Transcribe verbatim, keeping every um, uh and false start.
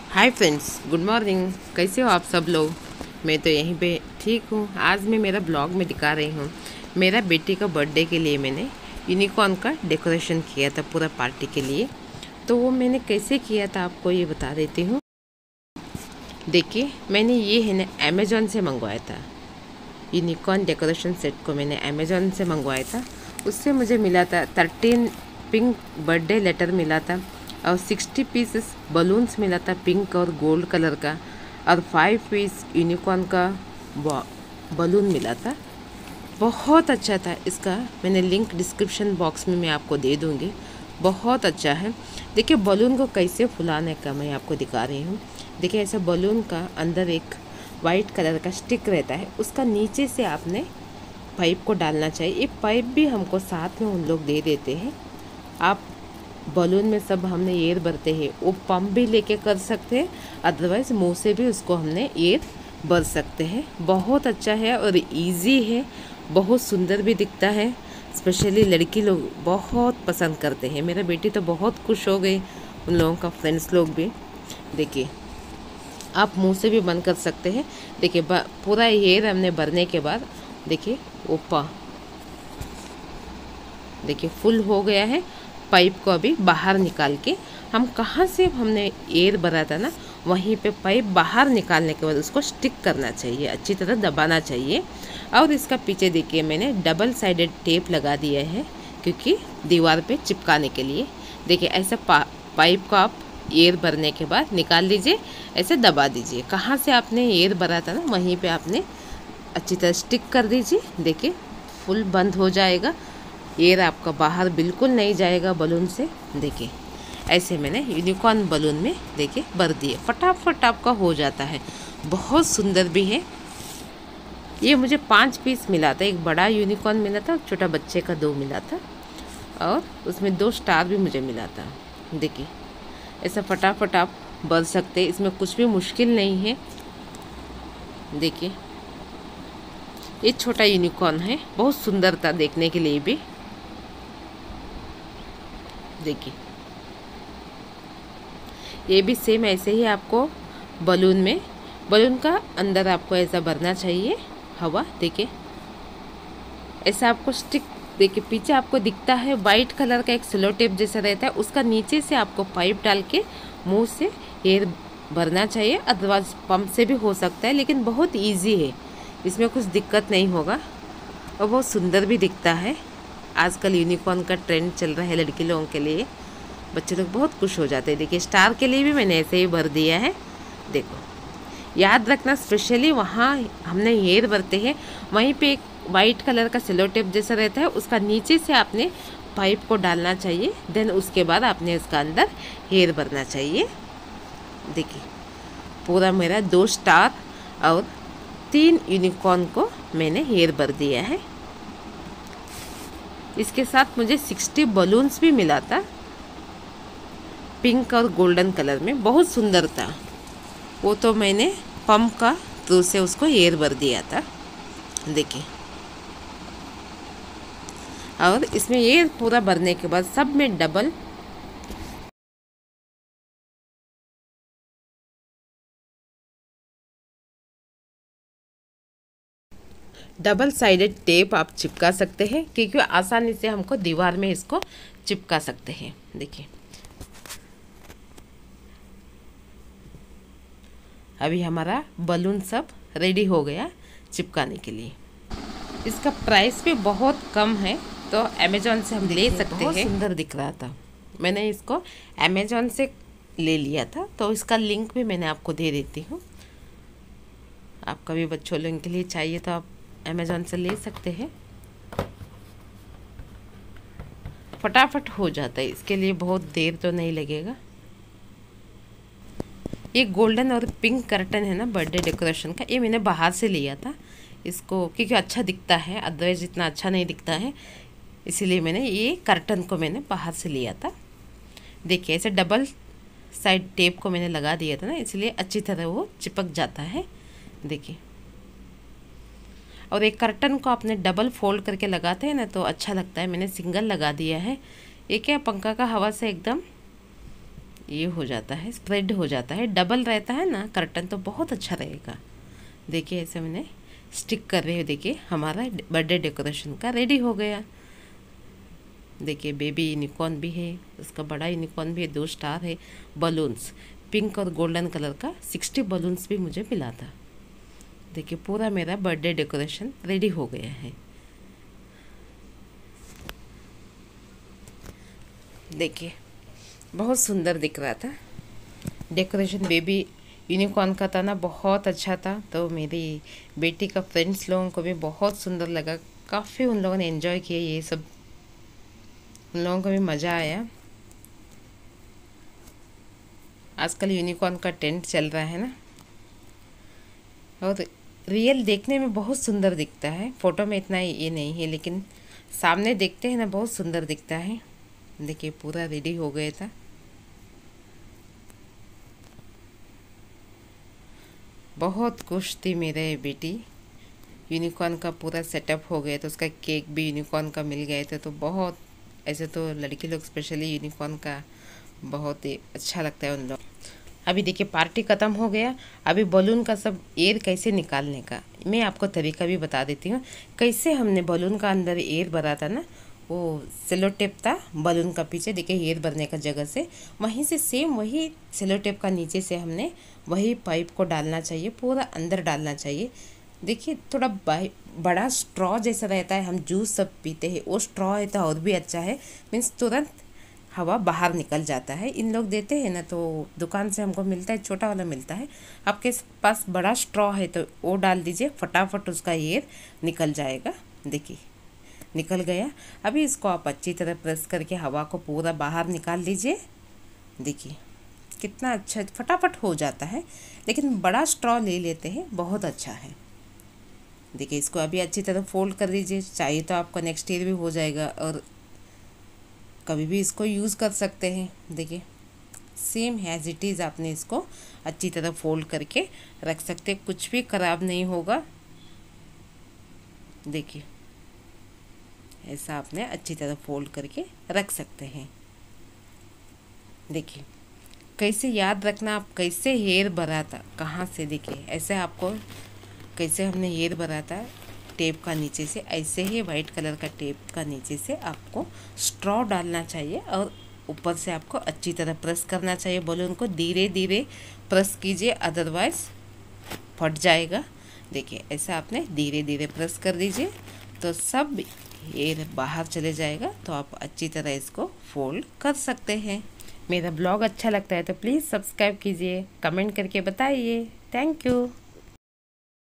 Hi friends, good morning. कैसे हो आप सब लोग? मैं तो यहीं पे ठीक हूँ। आज मैं मेरा ब्लॉग में दिखा रही हूँ मेरा बेटी का बर्थडे के लिए मैंने यूनिकॉर्न का डेकोरेशन किया था पूरा पार्टी के लिए। तो वो मैंने कैसे किया था आपको ये बता देती हूँ। देखिए, मैंने ये है ना अमेज़ॉन से मंगवाया था। यूनिकॉर्न डेकोरेशन सेट को मैंने अमेज़ॉन से मंगवाया था। उससे मुझे मिला था थर्टीन पिंक बर्थडे लेटर मिला था और सिक्सटी पीसेस बलून्स मिला था पिंक और गोल्ड कलर का, और फाइव पीस यूनिकॉर्न का बलून मिला था। बहुत अच्छा था। इसका मैंने लिंक डिस्क्रिप्शन बॉक्स में मैं आपको दे दूँगी। बहुत अच्छा है। देखिए, बलून को कैसे फुलाने का मैं आपको दिखा रही हूँ। देखिए, ऐसा बलून का अंदर एक वाइट कलर का स्टिक रहता है, उसका नीचे से आपने पाइप को डालना चाहिए। ये पाइप भी हमको साथ में उन लोग दे देते हैं। आप बलून में सब हमने एयर भरते हैं, वो पंप भी लेके कर सकते हैं, अदरवाइज़ मुंह से भी उसको हमने एयर भर सकते हैं। बहुत अच्छा है और इजी है, बहुत सुंदर भी दिखता है। स्पेशली लड़की लोग बहुत पसंद करते हैं। मेरा बेटी तो बहुत खुश हो गई, उन लोगों का फ्रेंड्स लोग भी। देखिए, आप मुंह से भी बंद कर सकते हैं। देखिए, पूरा एयर हमने भरने के बाद देखिए ऊपर देखिए फुल हो गया है। पाइप को अभी बाहर निकाल के हम कहाँ से हमने एयर भरा था ना, वहीं पे पाइप बाहर निकालने के बाद उसको स्टिक करना चाहिए, अच्छी तरह दबाना चाहिए। और इसका पीछे देखिए मैंने डबल साइडेड टेप लगा दिया है, क्योंकि दीवार पे चिपकाने के लिए। देखिए, ऐसे पा, पाइप को आप एयर भरने के बाद निकाल लीजिए, ऐसे दबा दीजिए। कहाँ से आपने एयर भरा था ना, वहीं पे आपने अच्छी तरह स्टिक कर दीजिए। देखिए, फुल बंद हो जाएगा, एयर आपका बाहर बिल्कुल नहीं जाएगा बलून से। देखिए, ऐसे मैंने यूनिकॉर्न बलून में देखिए भर दिए, फटाफट आपका हो जाता है। बहुत सुंदर भी है। ये मुझे पांच पीस मिला था, एक बड़ा यूनिकॉर्न मिला था, छोटा बच्चे का दो मिला था, और उसमें दो स्टार भी मुझे मिला था। देखिए, ऐसा फटाफट आप भर सकते हैं, इसमें कुछ भी मुश्किल नहीं है। देखिए, ये छोटा यूनिकॉर्न है, बहुत सुंदर था देखने के लिए भी। देखिए, ये भी सेम ऐसे ही आपको बलून में बलून का अंदर आपको ऐसा भरना चाहिए हवा। देखिए, ऐसा आपको स्टिक, देखिए पीछे आपको दिखता है वाइट कलर का एक सेलो टेप जैसा रहता है, उसका नीचे से आपको पाइप डाल के मुंह से एयर भरना चाहिए। अदरवाइज पंप से भी हो सकता है, लेकिन बहुत इजी है, इसमें कुछ दिक्कत नहीं होगा और बहुत सुंदर भी दिखता है। आजकल यूनिकॉर्न का ट्रेंड चल रहा है लड़की लोगों के लिए, बच्चे लोग बहुत खुश हो जाते हैं। देखिए, स्टार के लिए भी मैंने ऐसे ही भर दिया है। देखो, याद रखना, स्पेशली वहाँ हमने हेयर भरते हैं, वहीं पे एक वाइट कलर का सेलो टेप जैसा रहता है, उसका नीचे से आपने पाइप को डालना चाहिए। देन उसके बाद आपने उसका अंदर हेयर भरना चाहिए। देखिए, पूरा मेरा दो स्टार और तीन यूनिकॉर्न को मैंने हेयर भर दिया है। इसके साथ मुझे सिक्सटी बलून्स भी मिला था, पिंक और गोल्डन कलर में, बहुत सुंदर था। वो तो मैंने पंप का थ्रू से उसको एयर भर दिया था। देखिए, और इसमें एयर पूरा भरने के बाद सब में डबल डबल साइडेड टेप आप चिपका सकते हैं, क्योंकि आसानी से हमको दीवार में इसको चिपका सकते हैं। देखिए, अभी हमारा बलून सब रेडी हो गया चिपकाने के लिए। इसका प्राइस भी बहुत कम है, तो अमेज़ॉन से हम ले सकते हैं। बहुत सुंदर दिख रहा था, मैंने इसको अमेज़ॉन से ले लिया था, तो इसका लिंक भी मैंने आपको दे देती हूँ। आपका भी बच्चों लोगों के लिए चाहिए तो आप अमेज़ॉन से ले सकते हैं। फटाफट हो जाता है, इसके लिए बहुत देर तो नहीं लगेगा। ये गोल्डन और पिंक कर्टन है ना बर्थडे डेकोरेशन का, ये मैंने बाहर से लिया था इसको, क्योंकि अच्छा दिखता है, अदरवाइज इतना अच्छा नहीं दिखता है, इसीलिए मैंने ये कर्टन को मैंने बाहर से लिया था। देखिए, ऐसे डबल साइड टेप को मैंने लगा दिया था ना, इसलिए अच्छी तरह वो चिपक जाता है। देखिए, और एक कर्टन को आपने डबल फोल्ड करके लगाते हैं ना, तो अच्छा लगता है। मैंने सिंगल लगा दिया है। ये क्या, पंखा का हवा से एकदम ये हो जाता है, स्प्रेड हो जाता है, डबल रहता है ना कर्टन, तो बहुत अच्छा रहेगा। देखिए ऐसे मैंने स्टिक कर रही हूँ। देखिए हमारा बर्थडे डेकोरेशन का रेडी हो गया। देखिए बेबी यूनिकॉर्न भी है, उसका बड़ा यूनिकॉर्न भी है, दो स्टार है, बलून्स पिंक और गोल्डन कलर का सिक्सटी बलून्स भी मुझे मिला था। देखिए पूरा मेरा बर्थडे डेकोरेशन रेडी हो गया है। देखिए बहुत सुंदर दिख रहा था डेकोरेशन, बेबी यूनिकॉर्न का था ना, बहुत अच्छा था। तो मेरी बेटी का फ्रेंड्स लोगों को भी बहुत सुंदर लगा, काफ़ी उन लोगों ने एंजॉय किया ये सब, उन लोगों को भी मज़ा आया। आजकल यूनिकॉर्न का टेंट चल रहा है ना, और रियल देखने में बहुत सुंदर दिखता है, फ़ोटो में इतना ये नहीं है, लेकिन सामने देखते हैं ना बहुत सुंदर दिखता है। देखिए पूरा रेडी हो गया था। बहुत खुश थी मेरे बेटी, यूनिकॉर्न का पूरा सेटअप हो गया, तो उसका केक भी यूनिकॉर्न का मिल गए थे। तो बहुत, ऐसे तो लड़की लोग स्पेशली यूनिकॉर्न का बहुत ही अच्छा लगता है उन लोग। अभी देखिए पार्टी ख़त्म हो गया। अभी बलून का सब एयर कैसे निकालने का मैं आपको तरीका भी बता देती हूँ। कैसे हमने बलून का अंदर एयर भरा था ना, वो सेलो टेप था बलून का पीछे, देखिए एयर भरने का जगह से, वहीं से सेम वही सेलो टेप का नीचे से हमने वही पाइप को डालना चाहिए, पूरा अंदर डालना चाहिए। देखिए थोड़ा बड़ा स्ट्रॉ जैसा रहता है, हम जूस सब पीते हैं, वो स्ट्रॉ है तो और भी अच्छा है, मीन्स तुरंत हवा बाहर निकल जाता है। इन लोग देते हैं ना, तो दुकान से हमको मिलता है, छोटा वाला मिलता है। आपके पास बड़ा स्ट्रॉ है तो वो डाल दीजिए, फटाफट उसका एयर निकल जाएगा। देखिए निकल गया। अभी इसको आप अच्छी तरह प्रेस करके हवा को पूरा बाहर निकाल लीजिए। देखिए कितना अच्छा फटाफट हो जाता है, लेकिन बड़ा स्ट्रॉ ले लेते हैं, बहुत अच्छा है। देखिए इसको अभी अच्छी तरह फोल्ड कर दीजिए, चाहिए तो आपका नेक्स्ट ईयर भी हो जाएगा और कभी भी इसको यूज़ कर सकते हैं। देखिए सेम एज इट इज़ आपने इसको अच्छी तरह फोल्ड करके रख सकते हैं, कुछ भी ख़राब नहीं होगा। देखिए ऐसा आपने अच्छी तरह फोल्ड करके रख सकते हैं। देखिए कैसे याद रखना, आप कैसे हेयर भरा था, कहाँ से, देखिए ऐसे आपको कैसे हमने हेयर भरा था टेप का नीचे से, ऐसे ही वाइट कलर का टेप का नीचे से आपको स्ट्रॉ डालना चाहिए और ऊपर से आपको अच्छी तरह प्रेस करना चाहिए। बलून को धीरे धीरे प्रेस कीजिए, अदरवाइज फट जाएगा। देखिए ऐसा आपने धीरे धीरे प्रेस कर दीजिए तो सब एयर बाहर चले जाएगा, तो आप अच्छी तरह इसको फोल्ड कर सकते हैं। मेरा ब्लॉग अच्छा लगता है तो प्लीज़ सब्सक्राइब कीजिए, कमेंट करके बताइए। Thank you.